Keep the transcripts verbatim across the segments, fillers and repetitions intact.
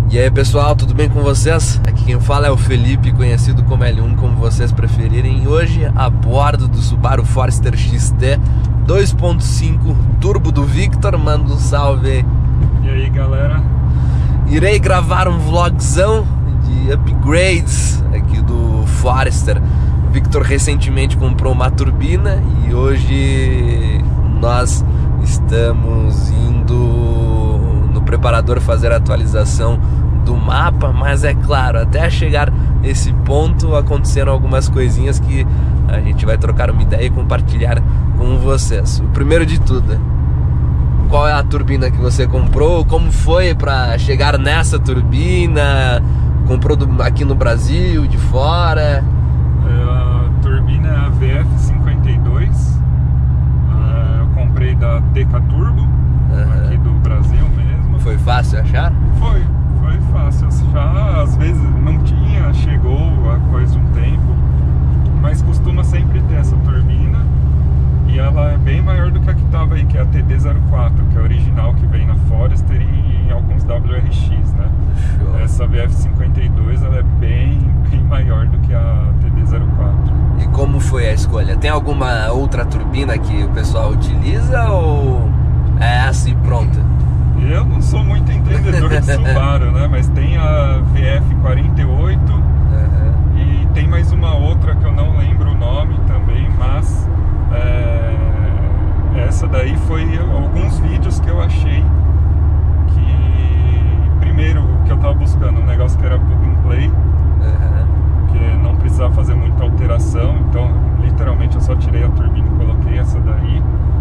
E aí pessoal, tudo bem com vocês? Aqui quem fala é o Felipe, conhecido como L um, como vocês preferirem. E hoje a bordo do Subaru Forester X T dois ponto cinco Turbo do Victor. Manda um salve. E aí galera? Irei gravar um vlogzão de upgrades aqui do Forester. O Victor recentemente comprou uma turbina e hoje nós estamos indo no preparador fazer a atualização do mapa, mas é claro, até chegar nesse ponto aconteceram algumas coisinhas que a gente vai trocar uma ideia e compartilhar com vocês. O primeiro de tudo, qual é a turbina que você comprou? Como foi para chegar nessa turbina? Comprou do, aqui no Brasil, de fora? É, a turbina é a V F cinquenta e dois. É, eu comprei da Deca Turbo, uhum. Aqui do Brasil mesmo. Foi fácil achar? Foi, foi fácil achar. Às vezes não tinha, chegou a coisa de um tempo, mas costuma sempre ter essa turbina. E ela é bem maior do que a que estava aí, que é a T D zero quatro, que é a original que vem na Forester e em alguns W R X, né? Show. Essa V F cinquenta e dois ela é bem, bem maior do que a T D zero quatro. E como foi a escolha? Tem alguma outra turbina que o pessoal utiliza ou é essa e pronta? Eu não sou muito entendedor de Subaru, né? Mas tem a V F quarenta e oito, uhum. E tem mais uma outra que eu não lembro o nome também, mas é, essa daí foi alguns vídeos que eu achei que, primeiro, o que eu tava buscando, um negócio que era plug and play, uhum. Que não precisava fazer muita alteração, então literalmente eu só tirei a turbina e coloquei essa daí.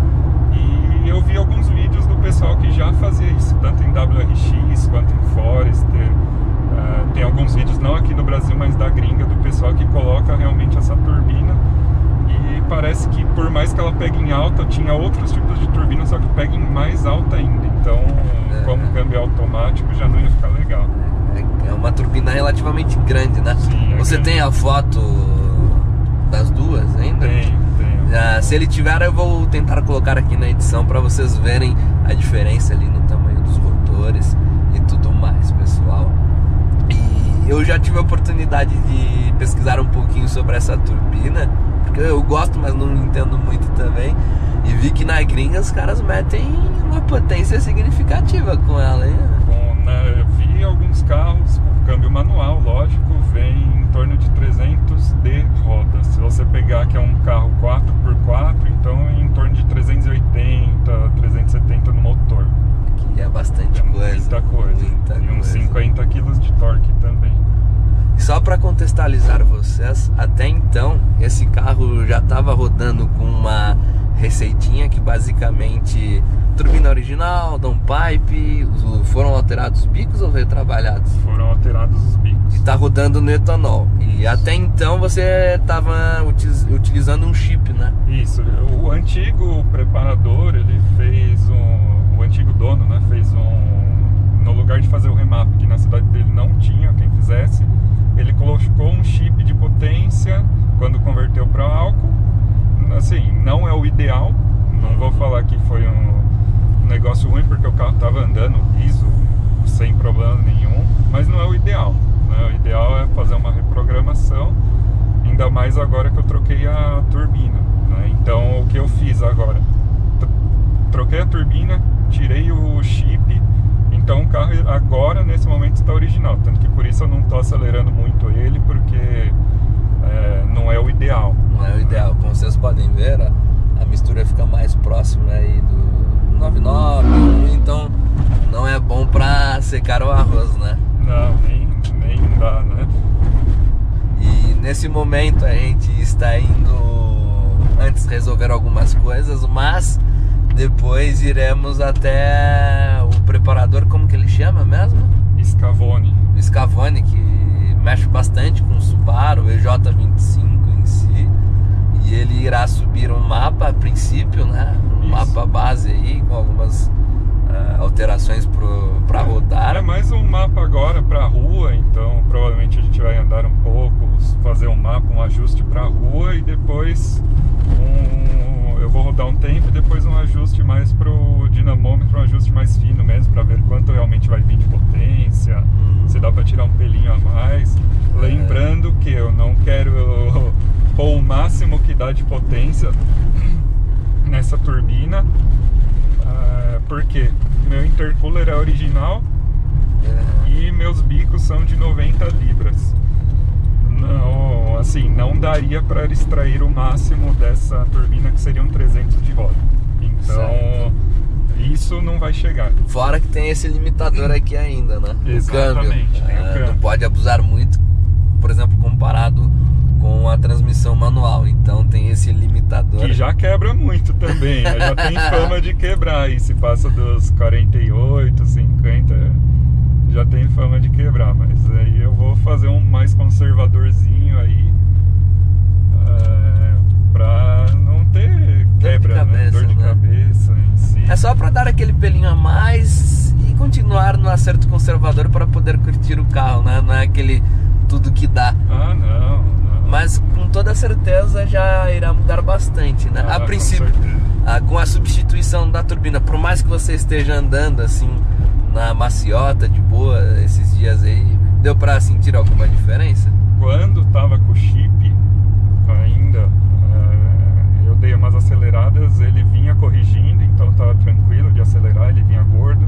E eu vi alguns vídeos do pessoal que já fazia isso, tanto em W R X quanto em Forester. Uh, tem alguns vídeos, não aqui no Brasil, mas da gringa, do pessoal que coloca realmente essa turbina. E parece que por mais que ela pegue em alta, tinha outros tipos de turbina, só que pega em mais alta ainda. Então, é. Como câmbio automático, já não ia ficar legal. É uma turbina relativamente grande, né? Sim, é Você grande. Tem a foto das duas ainda? Tenho, tenho. Uh, se ele tiver, eu vou tentar colocar aqui na edição para vocês verem a diferença ali no tamanho dos rotores e tudo mais, pessoal. E eu já tive a oportunidade de pesquisar um pouquinho sobre essa turbina, porque eu gosto, mas não entendo muito também. E vi que na gringa os caras metem uma potência significativa com ela, hein? Bom, né, eu vi alguns carros, o câmbio manual, lógico, vem em torno de trezentos de rodas. Se você pegar que é um carro quatro por quatro, então é em torno de trezentos e oitenta, trezentos e setenta no motor. Que é bastante é coisa. Muita coisa. Muita e uns coisa. cinquenta quilos de torque também. Só para contextualizar vocês, até então esse carro já estava rodando com uma receitinha que basicamente turbina original, downpipe, foram alterados os bicos ou retrabalhados? Foram alterados os bicos. E tá rodando no etanol. E até então você estava utilizando um chip, né? Isso. O antigo preparador, ele fez um, o antigo dono, né, fez um, no lugar de fazer o remap, que na cidade dele não tinha quem fizesse, ele colocou um chip de potência quando converteu para álcool. Assim, não é o ideal, não vou falar que foi um negócio ruim, porque o carro estava andando liso, sem problema nenhum, mas não é o ideal, né? O ideal é fazer uma reprogramação, ainda mais agora que eu troquei a turbina, né? Então o que eu fiz agora? Troquei a turbina, tirei o chip, então o carro agora nesse momento está original, tanto que por isso eu não estou acelerando muito ele, porque é, não é o ideal. Não é o ideal, como vocês podem ver, a, a mistura fica mais próxima aí do noventa e nove, então não é bom para secar o arroz, né? Não, nem, nem dá, né? E nesse momento a gente está indo antes resolver algumas coisas, mas depois iremos até o preparador, como que ele chama mesmo? Scavone. Scavone, que mexe bastante com o Subaru E J vinte e cinco em si. E ele irá subir um mapa a princípio, né? Um Isso. mapa base aí, com algumas uh, alterações para rodar. É mais um mapa agora para rua, então provavelmente a gente vai andar um pouco, fazer um mapa, um ajuste para rua e depois um, eu vou rodar um tempo e depois um ajuste mais pro dinamômetro, um ajuste mais fino mesmo, para ver quanto realmente vai vir de potência. Uhum. tirar um pelinho a mais. É. Lembrando que eu não quero pôr o máximo que dá de potência nessa turbina, uh, porque meu intercooler é original é. e meus bicos são de noventa libras. Não, assim, não daria para extrair o máximo dessa turbina, que seriam trezentos de roda. Então, certo. Isso não vai chegar. Fora que tem esse limitador aqui ainda, né? Exatamente, o câmbio. Tem o câmbio. Não pode abusar muito, por exemplo, comparado com a transmissão manual. Então tem esse limitador. Que já quebra muito também, né? Já tem fama de quebrar. E se passa dos quarenta e oito, cinquenta, já tem fama de quebrar. Mas aí eu vou fazer um mais conservadorzinho aí, é, pra não ter quebra, dor de cabeça, né? Dor de né? cabeça em si. É só pra dar aquele pelinho a mais e continuar no acerto conservador para poder curtir o carro, né? Não é aquele tudo que dá. Ah, não, não. Mas com toda certeza já irá mudar bastante, né? Ah, a princípio, com, a, com a substituição da turbina, por mais que você esteja andando assim na maciota, de boa, esses dias aí, deu pra sentir alguma diferença? Quando tava com o chip ainda, é, eu dei umas aceleradas, ele vinha corrigindo, então tava tranquilo de acelerar, ele vinha gordo.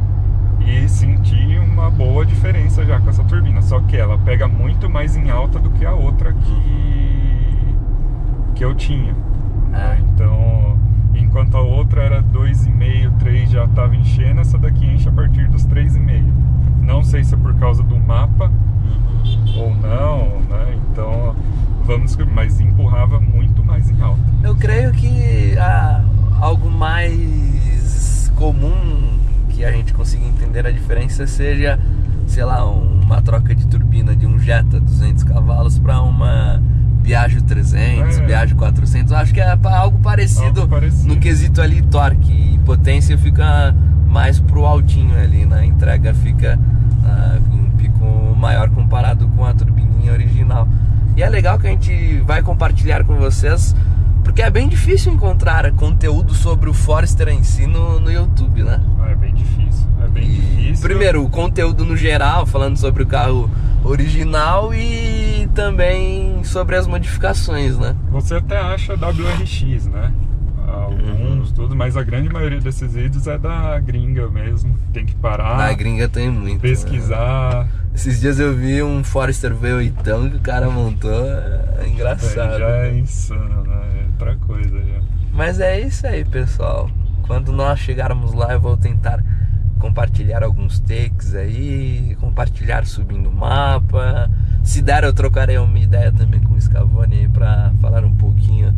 E senti uma boa diferença já com essa turbina. Só que ela pega muito mais em alta do que a outra que, que eu tinha. É. Então, enquanto a outra era dois vírgula cinco, três já estava enchendo, essa daqui enche a partir dos três vírgula cinco. Não sei se é por causa do mapa uhum. ou não, né? Então, vamos descobrir. Mas empurrava muito mais em alta. Eu creio que ah, algo mais comum que a gente consiga entender a diferença seja, sei lá, uma troca de turbina de um Jetta duzentos cavalos para uma Piaggio trezentos, é. Piaggio quatrocentos. Eu acho que é algo parecido, algo parecido no quesito ali torque e potência, fica mais pro altinho ali, na entrega fica uh, um pico maior comparado com a turbininha original. E é legal que a gente vai compartilhar com vocês, porque é bem difícil encontrar conteúdo sobre o Forester em si no, no YouTube, né? É bem difícil, é bem e, difícil. Primeiro, o conteúdo no geral, falando sobre o carro original e também sobre as modificações, né? Você até acha W R X, né? Alguns, uhum. tudo, mas a grande maioria desses vídeos é da gringa mesmo. Tem que parar. Na gringa tem muito. Pesquisar. Né? Esses dias eu vi um Forester V oito que o cara montou. É engraçado. É, já é insano, né? É outra coisa já. Mas é isso aí, pessoal. Quando nós chegarmos lá, eu vou tentar compartilhar alguns takes aí, compartilhar subindo o mapa. Se der, eu trocarei uma ideia também com o Scavone aí pra falar um pouquinho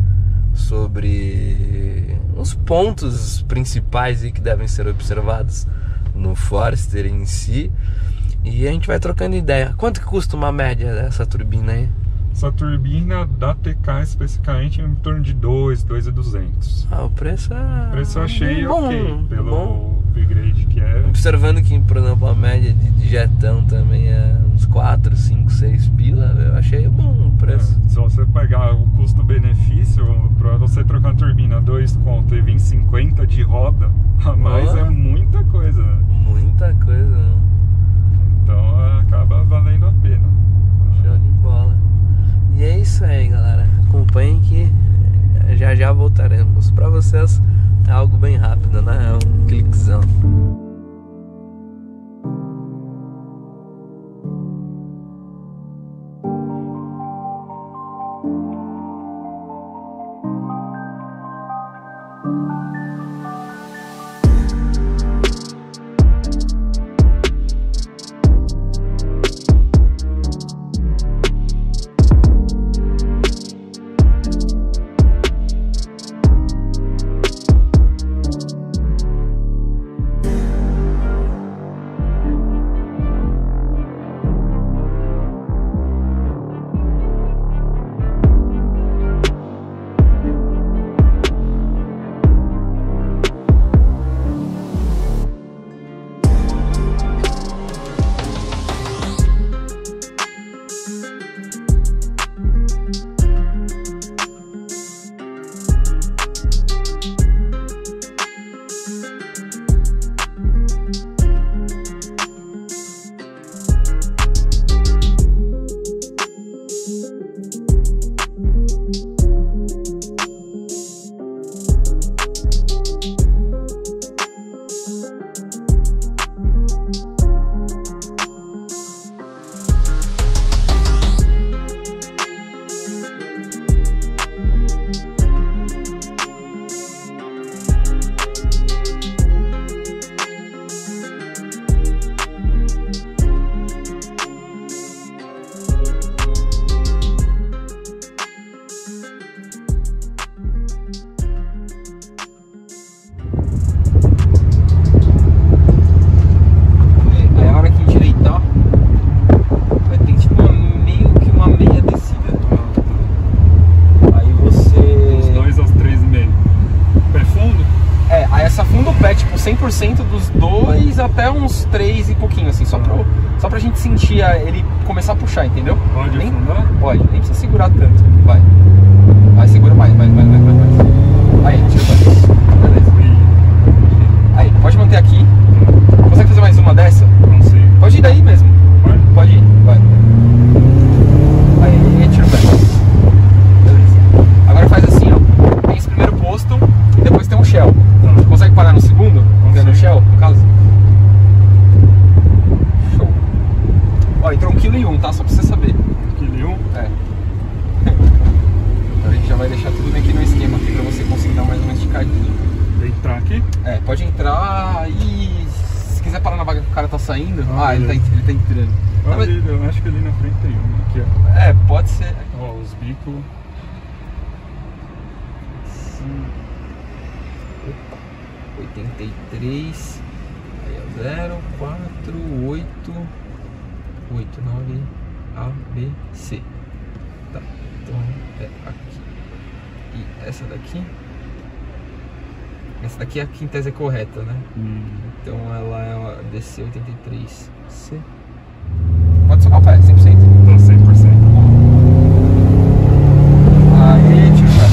sobre os pontos principais aí que devem ser observados no Forester em si. E a gente vai trocando ideia. Quanto que custa uma média dessa turbina aí? Essa turbina da T K especificamente em torno de dois, dois mil e duzentos. Ah, o preço é... O preço eu achei bom, ok, pelo bom. upgrade que é. Observando que, por exemplo, a média de, de jetão também é uns quatro, cinco, seis pila, eu achei bom o preço. É, se você pegar o custo-benefício, para você trocar uma turbina dois conto e vir cinquenta de roda a mais, oh, é muita coisa. Muita coisa. Então acaba valendo a pena. Show de bola. E é isso aí, galera. Acompanhem que já já voltaremos. Pra vocês é algo bem rápido, né? É um cliquezão. dois até uns três e pouquinho, assim, só, pro, só pra gente sentir a, ele começar a puxar, entendeu? Pode nem, afundar? Pode, nem precisa segurar tanto. Vai. Vai, segura mais, vai, vai, vai, vai, vai. Aí, tira o beleza. Aí, pode manter aqui. Consegue fazer mais uma dessa? Não sei. Pode ir daí mesmo. Pode? Pode ir, vai. Aí, tira o pé. Beleza. Agora faz assim, ó. Tem esse primeiro posto e depois tem um shell. Tá. Consegue parar no segundo? Tem no shell, no caso? Show. Ó, entrou um quilo e um, tá? Só pra você saber. Quilo e um? É. A gente já vai deixar tudo aqui no esquema aqui pra você conseguir dar mais uma esticadinha. Entrar aqui? É, pode entrar e se quiser parar na vaga que o cara tá saindo. Ah, Ah, ele, tá, ele tá entrando. Ah, Não, mas- ali, eu acho que ali na frente tem uma. Aqui, ó. É, pode ser. Ó, os bicos. oitenta e três. Aí é zero, quatro, oito, oito, nove, A, B, C. Tá, então é aqui. E essa daqui. Essa daqui é a que em tese é correta, né? Hum. Então ela é a D C oitenta e três C. Pode socar o pé, cem por cento. Tô cem por cento. Aí, tira o pé.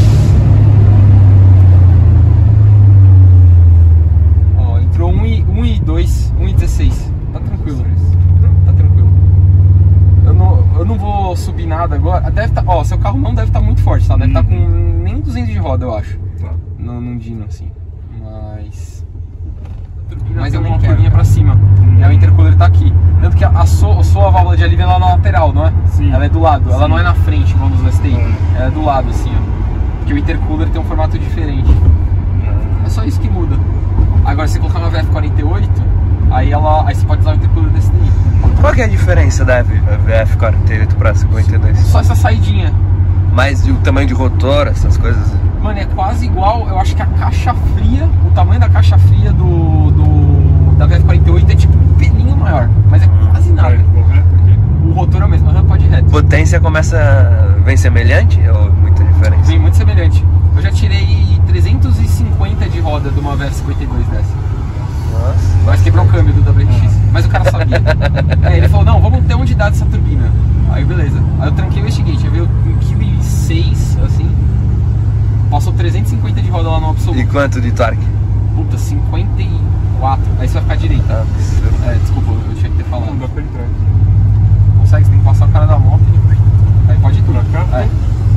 Ó, entrou um e dois, um e dezesseis. Tá tranquilo. Tá tranquilo. Eu não, eu não vou subir nada agora. Deve tá, ó, seu carro não deve estar muito forte, tá? Deve estar Uhum. com nem duzentos de roda, eu acho. Tá. No, num Dino, assim. Mas... turbina Mas é tem uma uma turbina porta. pra cima. Hum. É, o intercooler tá aqui. Tanto que a, a, sua, a sua válvula de alívio ela é na lateral, não é? Sim. Ela é do lado. Ela Sim. não é na frente, igual nos S T I. É. Ela é do lado, assim, ó. Porque o intercooler tem um formato diferente. É só isso que muda. Agora, se colocar uma V F quarenta e oito, aí, ela, aí você pode usar o intercooler desse daí. Qual que é a diferença da V F quarenta e oito para cinquenta e dois? Só essa saidinha. Mais o tamanho de rotor, essas coisas? Mano, é quase igual, eu acho que a caixa fria, o tamanho da caixa fria do, do da V F quarenta e oito é tipo um pelinho maior, mas é quase nada. Vai, vou reto aqui. O rotor é o mesmo, pode ir reto. Potência começa... vem semelhante ou muita diferença? Vem muito semelhante. Eu já tirei trezentos e cinquenta de roda de uma V F cinquenta e dois dessa. Nossa. Mas quebrou o câmbio do W X, mas o cara sabia. É, ele falou, não, vamos ter onde dá dessa turbina. Aí beleza. Aí eu tranquei o Investigate, veio um vírgula seis kg assim. Passou trezentos e cinquenta de roda lá no absoluto. E quanto de torque? Puta, cinquenta e quatro. Aí você vai ficar direito. Ah, absurdo. É, desculpa, eu tinha que ter falado. Não dá pra entrar aqui. Consegue, você tem que passar o cara da moto e... Aí pode ir tudo. Pra cá? É.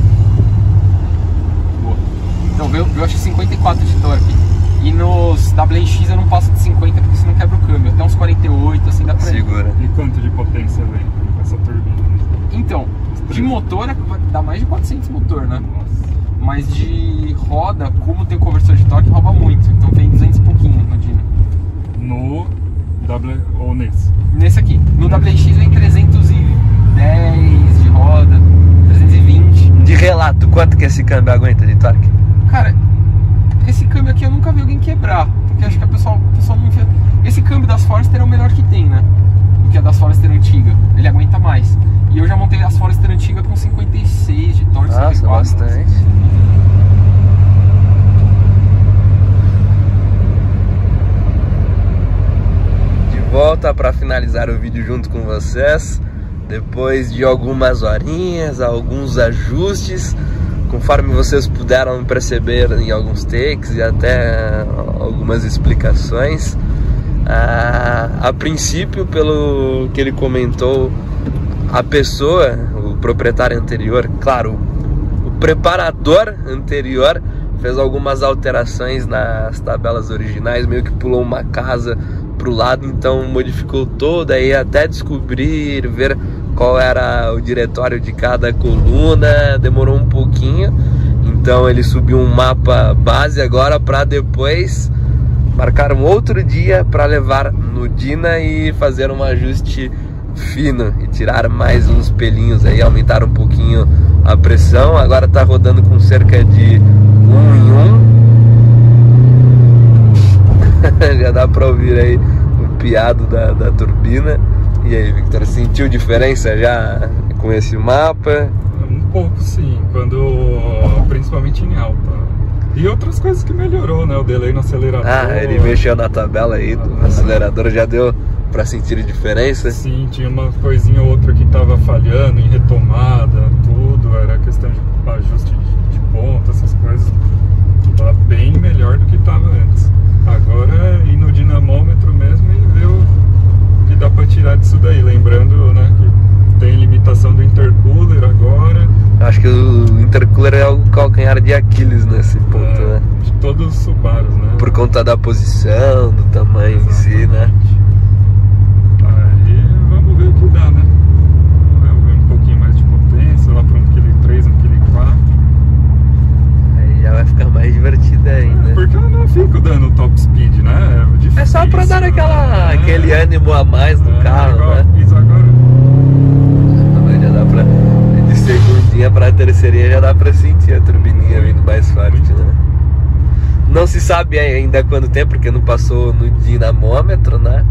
Boa. Então, veio, veio acho que cinquenta e quatro de torque. E nos W X eu não passo de cinquenta porque senão quebra o câmbio. Até uns quarenta e oito, assim dá pra ir. Segura. E quanto de potência vem com essa turbina? Então, de motor é- dá mais de quatrocentos motor, né? Nossa. Mas de roda, como tem conversor de torque, rouba muito. Então vem duzentos e pouquinho no Dino. No W ou nesse? Nesse aqui. No W X vem trezentos e dez de roda, trezentos e vinte. De relato, quanto que esse câmbio aguenta de torque? Cara, esse câmbio aqui eu nunca vi alguém quebrar. Porque acho que a pessoa, a pessoa não enfia... Esse câmbio das Forester é o melhor que tem, né? Do que a das Forester antiga. Ele aguenta mais. E eu já montei as Forester antiga com cinquenta e seis de torque, Nossa, cinquenta e quatro. bastante. De volta para finalizar o vídeo junto com vocês. Depois de algumas horinhas, alguns ajustes, conforme vocês puderam perceber em alguns takes e até algumas explicações. A, a princípio, pelo que ele comentou, a pessoa, o proprietário anterior, claro, o preparador anterior fez algumas alterações nas tabelas originais, meio que pulou uma casa para o lado, então modificou toda aí até descobrir, ver qual era o diretório de cada coluna, demorou um pouquinho, então ele subiu um mapa base agora para depois marcar um outro dia para levar no Dyna e fazer um ajuste fino e tirar mais uns pelinhos aí, aumentar um pouquinho a pressão. Agora tá rodando com cerca de um em um. Já dá para ouvir aí o piado da, da turbina. E aí, Victor, sentiu diferença já com esse mapa? Um pouco sim, quando principalmente em alta. E outras coisas que melhorou, né? O delay no acelerador. Ah, ele mexeu na tabela aí do ah, acelerador, já deu pra sentir a diferença? Sim, tinha uma coisinha ou outra que tava falhando em retomada, tudo. Era questão de ajuste de, de ponta, essas coisas. Tava bem melhor do que tava antes. Agora é ir no dinamômetro mesmo e ver o que dá pra tirar disso daí. Lembrando, né, que tem limitação do intercooler agora. Acho que o intercooler é o calcanhar de Aquiles nesse ponto, é, né? De todos os Subarus, né? Por conta da posição, do tamanho em si, né? Aí vamos ver o que dá, né? Vamos ver um pouquinho mais de potência, lá para um vírgula três, um vírgula quatro. Aí já vai ficar mais divertido ainda. É, porque eu não fico dando top speed, né? É, difícil, é só pra dar aquela, é, aquele ânimo a mais no é, carro, igual né? Fiz agora. Já dá pra... De segundinha pra terceirinha já dá pra sentir a turbininha vindo mais forte, né? Não se sabe ainda quanto tempo, porque não passou no dinamômetro, né?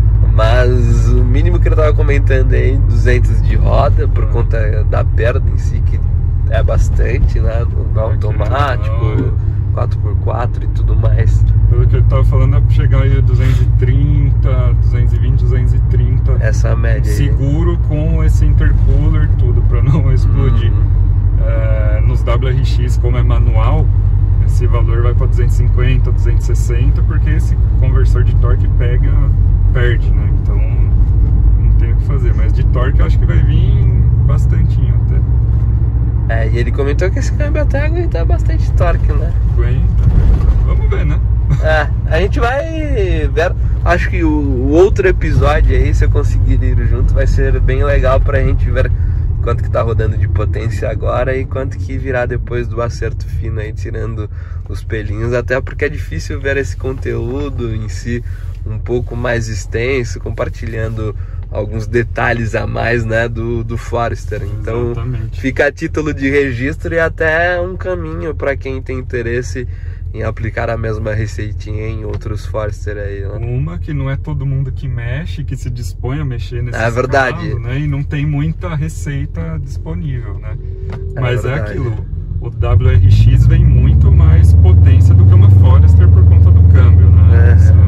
Mas o mínimo que ele tava comentando aí, duzentos de roda, por conta da perda em si, que é bastante, né? No automático, quatro por quatro e tudo mais. Pelo que ele tava falando, é pra chegar aí a duzentos e trinta, duzentos e vinte, duzentos e trinta. Essa média aí. Seguro com esse intercooler, tudo, pra não explodir. Uhum. É, nos W R X, como é manual, esse valor vai para duzentos e cinquenta, duzentos e sessenta, porque esse conversor de torque pega, perde, né? Então não tem o que fazer. Mas de torque eu acho que vai vir bastantinho até. É, e ele comentou que esse câmbio até aguenta bastante torque, né? Aguenta. Vamos ver, né? É, a gente vai ver. Acho que o, o outro episódio aí, se eu conseguir ir junto, vai ser bem legal pra gente ver quanto que tá rodando de potência agora e quanto que virá depois do acerto fino aí, tirando os pelinhos, até porque é difícil ver esse conteúdo em si um pouco mais extenso, compartilhando alguns detalhes a mais, né, do, do Forester. Então, exatamente, fica a título de registro e até um caminho para quem tem interesse em aplicar a mesma receitinha em outros Forester aí, né? Uma que não é todo mundo que mexe, que se dispõe a mexer nesse é verdade, carro, né? E não tem muita receita disponível, né? É Mas verdade. É aquilo, o W R X vem muito mais potência do que uma Forester por conta do câmbio, né? É. Isso,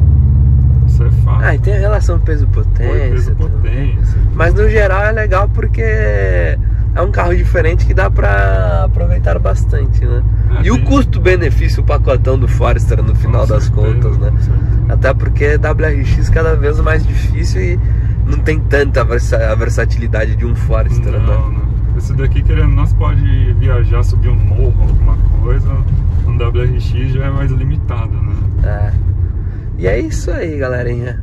é, isso é fato. Ah, e tem a relação peso-potência. Peso-potência. Mas no geral é legal porque é um carro diferente que dá pra aproveitar bastante, né? Ah, e tem... o custo-benefício, o pacotão do Forester no final com das certeza, contas, né? Até porque W R X cada vez mais difícil e não tem tanta versa a versatilidade de um Forester, não, né? Não. Esse daqui, querendo, nós pode viajar, subir um morro, alguma coisa, um W R X já é mais limitado, né? É. E é isso aí, galerinha.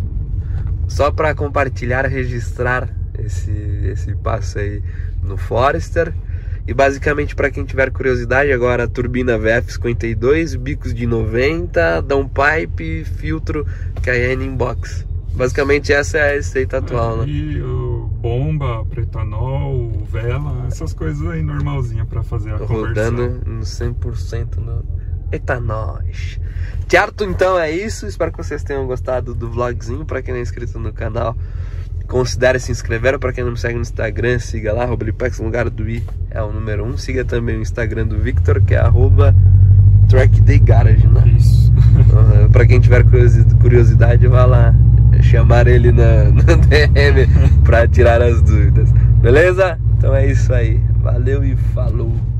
Só pra compartilhar, registrar esse, esse passo aí no Forester. E basicamente, para quem tiver curiosidade, agora a turbina V F cinquenta e dois, bicos de noventa, downpipe, filtro Cayenne inbox. Basicamente essa é a receita atual, é, né? E o bomba, pretanol, vela, essas coisas aí normalzinha para fazer a conversão. Rodando no cem por cento no etanol. Certo, então é isso. Espero que vocês tenham gostado do vlogzinho. Para quem não é inscrito no canal, considere se inscrever. Para quem não me segue no Instagram, siga lá, arroba Lipex, no lugar do i é o número um. Siga também o Instagram do Victor, que é arroba trackdaygarage, né? Isso. Uhum. Para quem tiver curiosidade, vá lá chamar ele na, na D M para tirar as dúvidas. Beleza? Então é isso aí. Valeu e falou!